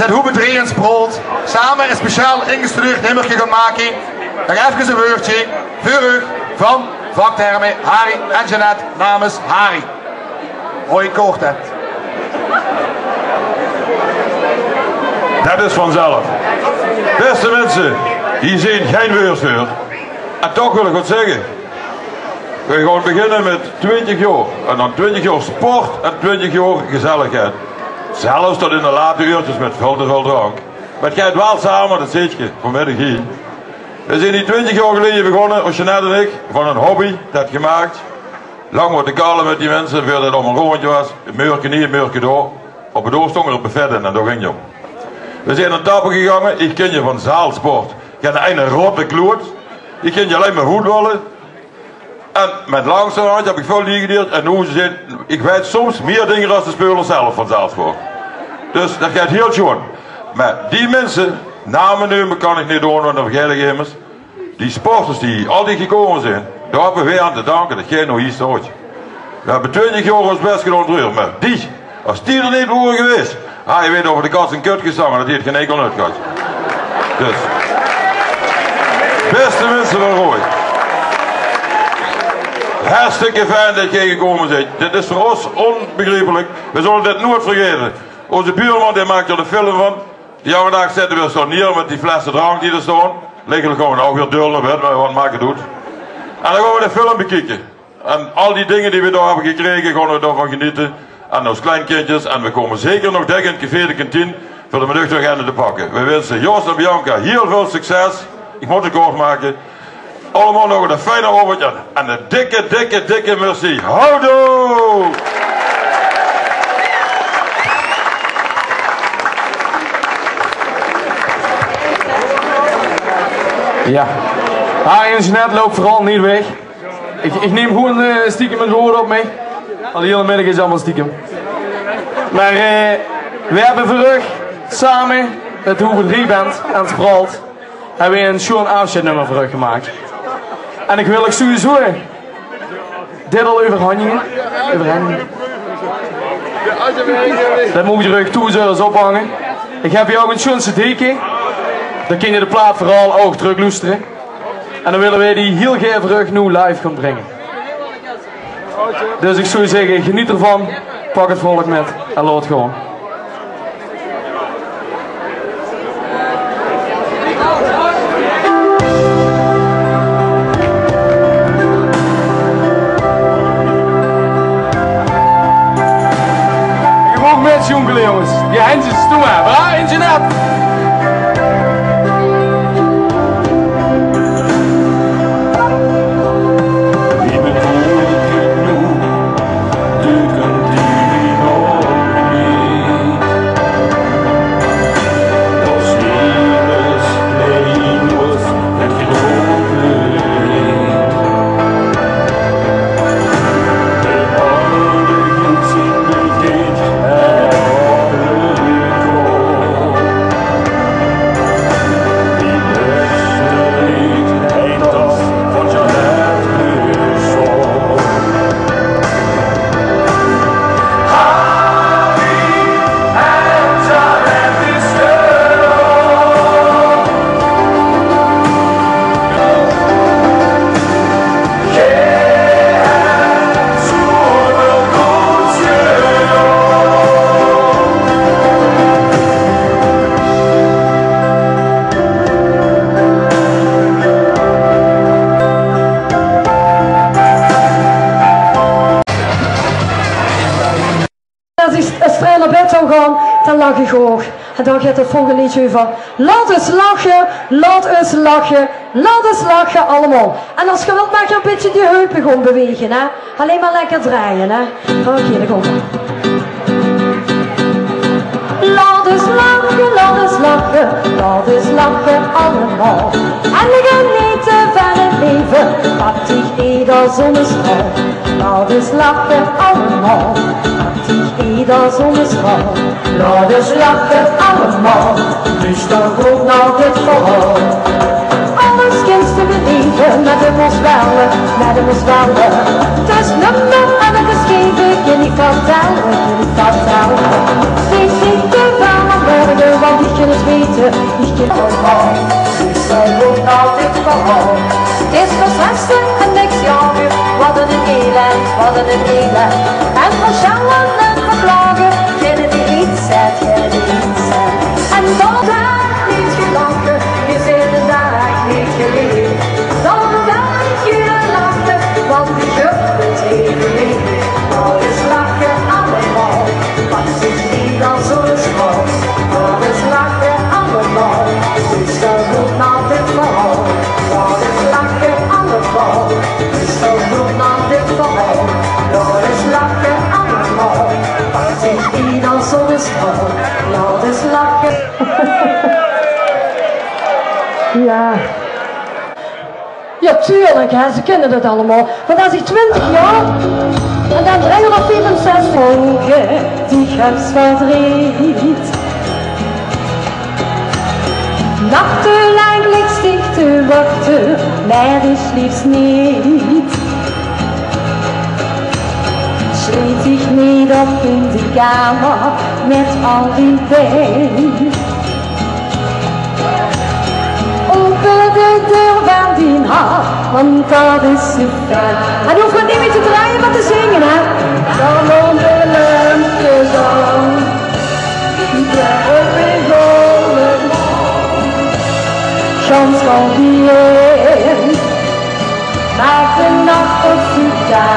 het Hoebe 3 in Sprold samen een speciaal ingestudeerd nummertje gaan maken. Nog even een woordje voor u van vaktermen Harry en Jeanette namens Harry. Hoi kort hè. Dat is vanzelf. Beste mensen, hier zien geen weersvuur. En toch wil ik wat zeggen. We gaan beginnen met 20 jaar. En dan 20 jaar sport en 20 jaar gezelligheid. Zelfs tot in de late uurtjes met veel te veel drank. Maar het gaat wel samen, dat zie je vanmiddag hier. We zijn die 20 jaar geleden begonnen, als Jeanette en ik, van een hobby, dat gemaakt. Lang wat te kalen met die mensen, voordat het om een rondje was. Een meurke niet, een meurke door. Op het oor stond er op een vet in en daar ging je op. We zijn aan tappen gegaan, ik ken je van zaalsport. Ik heb een rotte kloot. Ik ken je alleen maar voetballen. En met langzamerhand heb ik veel geleerd. En hoe ze zijn, ik weet soms meer dingen dan de spelers zelf van zaalsport. Dus dat gaat heel schoon. Maar die mensen, namen nu kan ik niet doen, want dan vergeet ik immers. Die sporters die altijd gekomen zijn, daar hebben we aan te danken dat jij nog hier staat. We hebben 20 jaar ons best gedaan terug, maar die, als die er niet waren geweest, je weet over de kast en kut gezangen, dat heeft geen enkel nut gehad. Dus, beste mensen van Rooij. Hartstikke fijn dat jij gekomen bent. Dit is voor ons onbegrijpelijk. We zullen dit nooit vergeten. Onze buurman die maakt er de film van. Die jonge dag zetten we zo neer met die flessen drank die er staan. Liggen gewoon ook weer dullen met, maar wat maken doet. En dan gaan we de film bekijken. En al die dingen die we daar hebben gekregen, gaan we daarvan genieten. En als kleinkindjes. En we komen zeker nog dik in het café de kantine voor de middagagenda te pakken. We wensen Joost en Bianca heel veel succes. Ik moet het kort maken. Allemaal nog een fijne avond en een dikke merci. Houdoe! Ja. Harry en Jeanette loopt vooral niet weg. Ik neem gewoon stiekem het woord op mee. Al de hele middag is allemaal stiekem. Maar we hebben vandaag samen met de Hoebe 3 band en Sprold hebben we een schoon afscheidnummer voor u gemaakt. En ik wil ook sowieso dit al overhandigen. Dat moet je terug toe zullen ophangen. Ik heb hier ook een schoon cd'tje. Dan kun je de plaat vooral ook terugluisteren. En dan willen wij die heel graag terug nu live gaan brengen. Dus ik zou zeggen, geniet ervan. Pak het volk met en laat gewoon. Jongen jongens, die handjes toe maar, waar? Eentje net! Dan lach ik hoog. En dan gaat het volgende liedje over. Laat eens lachen, laat eens lachen, laat eens lachen allemaal. En als je wilt mag je een beetje die heupen gewoon bewegen. Hè? Alleen maar lekker draaien. Hè? Oké, dan komt het. Laat eens lachen, laat eens lachen, laat eens lachen allemaal. En we genieten van het leven, wat zich ieder zonnestraal. Laat eens lachen allemaal, wat zich ieder zonnestraal. Laat eens lachen allemaal, dus dan goed naar dit verhaal. Alles kinst te beleven met de boswellen, met de boswellen. Het is nummer en het is geven, je niet vertellen, je niet vertellen. Steeds niet te veel aan morgen, want je het weten, ik ken het al. Dus zij loopt altijd vooral. Het is verstressen en niks jagen, wat een elend, wat een elend. En verschallen en verklagen, kennen die niet zet, jij die niet zet. En dan dag niet gelachen, is in de dag niet geleerd. Dan dag je lachen, want die gubt het even niet. Dat is lachen allemaal, wat zich niet als zo'n schouw. Dat is lachen allemaal, dus dat doet nou dit verhaal. Dat is lachen allemaal, dus dat doet nou dit verhaal. Dat is lachen allemaal, wat zich niet als zo'n schouw. Dat is lachen. Ja. Ja, tuurlijk, hè, ze kennen dat allemaal. Want als ik 20 jaar en dan 365 ogen, die verdriet. Nachtenlang ligt zich te wachten, maar is liefst niet. Sleet zich niet op in de kamer met al die pijn. Open de deur van die hart, want dat is zo fijn. En hoeft het niet meer te draaien, maar te zingen, hè. Dan om de lampjes aan, daarop in volle chans van die een. Maak de nacht op zoek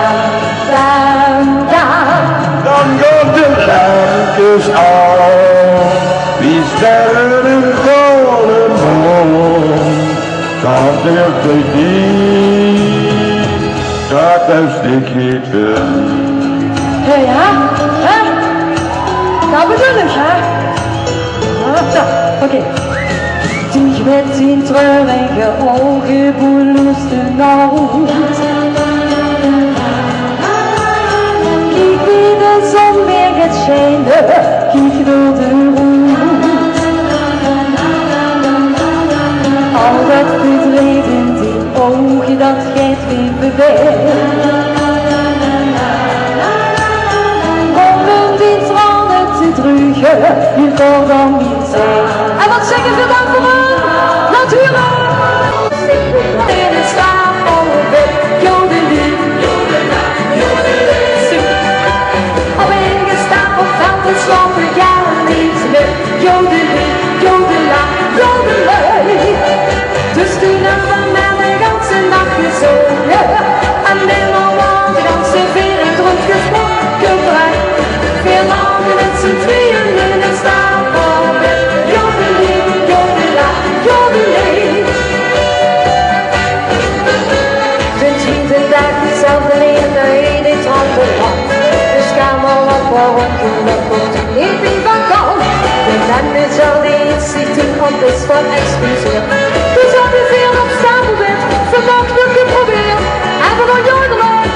dan Dan gaat de lampjes aan, wie sterren in volle maan. Dat durft ik niet, dat is de gieten. Ja, hè? Dat bedoel ik, hè? Zo, oké. Die met zijn treurige ogen boelust de nacht. Kijk wie de zon weer gaat schijnen, kijk door de roet. Al dat verdriet in die ogen, dat geeft weer bewijs. Om die tranen te drugen, je kan dan niet zijn. En wat zeggen ze dan voor hem? Natuurlijk! In het stapelbed, jodelie, jodela, jodelie. Op een gestapeld veld, het slopen gaan niet meer. Jodelie, jodela, jodelie. Dus toen heb van mij de ganse nacht gezongen. En helemaal de ganse wereld rondgesproken bracht. Veel langer met z'n tweeën in het stapelbed. Jodelie, jodela, jodelie. De tweede dag dezelfde leerde in het rampenland. Dus ga maar op waarom dat komt er niet meer van kant. De man is al die inzichten op is van excuseer. Dus al die veel op stapelbed, vannacht nog geprobeerd. En voor jodelen.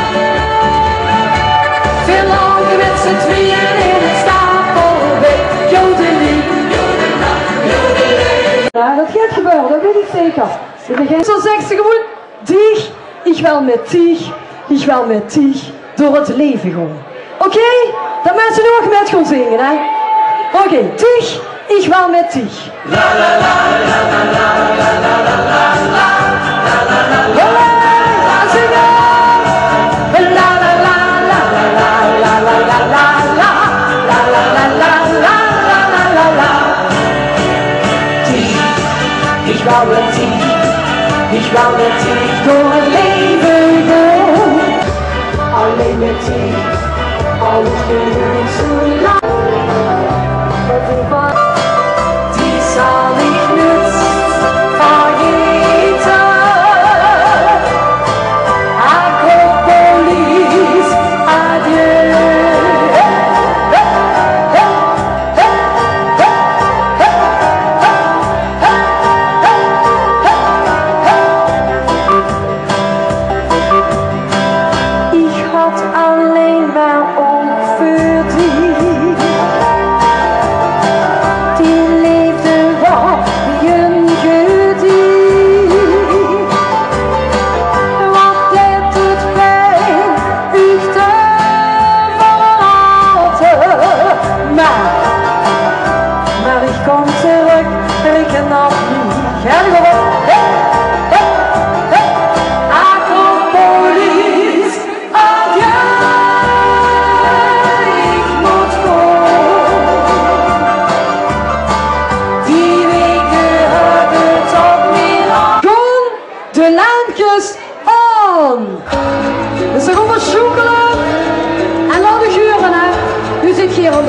Veel langer met z'n tweeën in het stapelbed. Jodelie, jodela, jodelie. Ja, dat gaat gebeuren, dat weet ik zeker. Zo zegt ze gewoon, dich, ik wil met dich, ik wil met dich door het leven gaan. Oké? Dat mensen nu ook met gaan zingen, hè? Oké, dich, ik wil met dich. La la la la la la la la la la la la la la la. Zingen! La la la la la la la la la la la la la la la la la la. Dich, ich wil met dich. Ich wou met dich door het leven gaan. Alleen met dich, alles duurt zo lang. Die zal ik niet vergeten. Acropolis, adieu. Ik had alleen maar ongeveer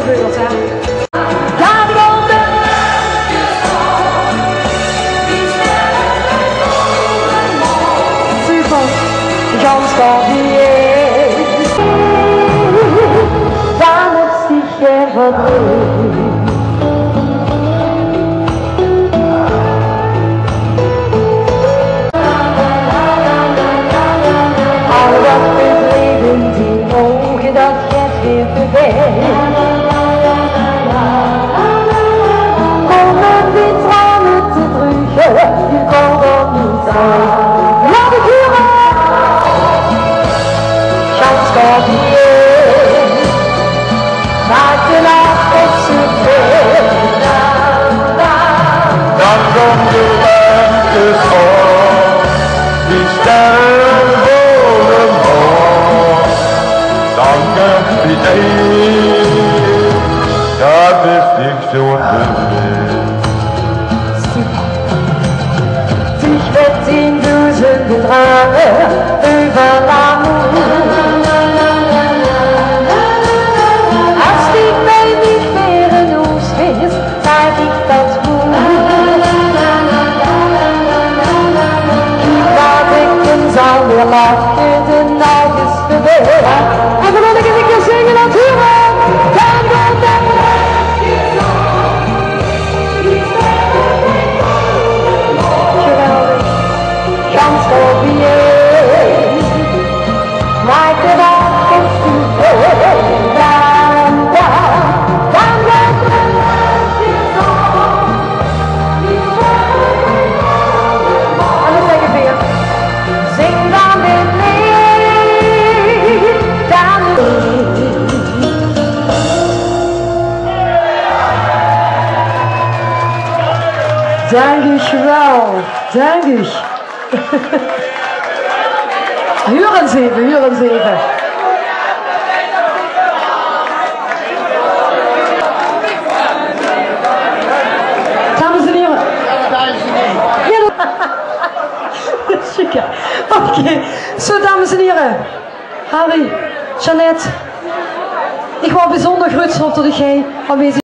beurt, hè. Daar komt de super, Jans Corbier. Daar moet zich even doen. Dan komt de lente op, die sterren worden hoog. Dan komt die tijd, dat is niet zo bewust. Sich wird in duizenden Drachen über l'amour. Als die baby veren ons is, zei ik dat goed. Dat ik hem zal weer lachen, de nacht is gebeurd. En dan wil ik eens een keer zingen natuurlijk. Dan komt de geweldig, Jans Corbier. Maakt de dag op super. Dankjewel, dank u. Huur eens even, huur eens even. Dames en heren. Ja, oké. Zo, dames en heren. Harry, Jeannette. Ik wou bijzonder groot tot jij aanwezig.